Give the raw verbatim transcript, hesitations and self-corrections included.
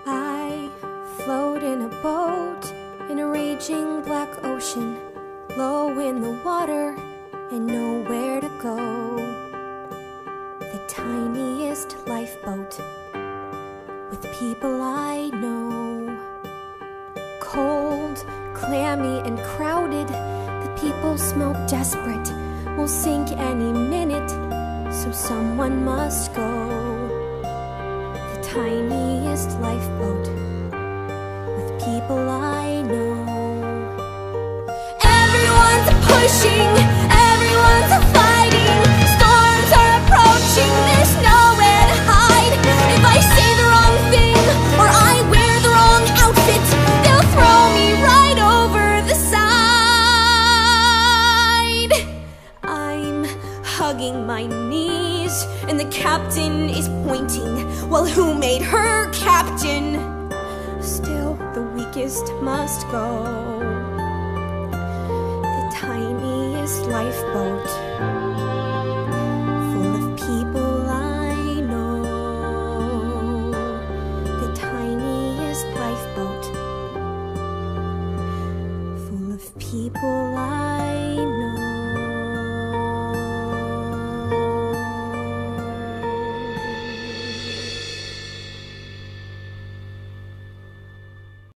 I float in a boat in a raging black ocean, low in the water and nowhere to go. The tiniest lifeboat with people I know. Cold, clammy and crowded, the people smoke desperate, will sink any minute, so someone must go. The tiniest lifeboat with people I know. Everyone's pushing, everyone's fighting, storms are approaching, there's nowhere to hide. If I say the wrong thing or I wear the wrong outfit, they'll throw me right over the side. I'm hugging my knees and the captain is pointing. Well, who made her captain? Still, the weakest must go. The tiniest lifeboat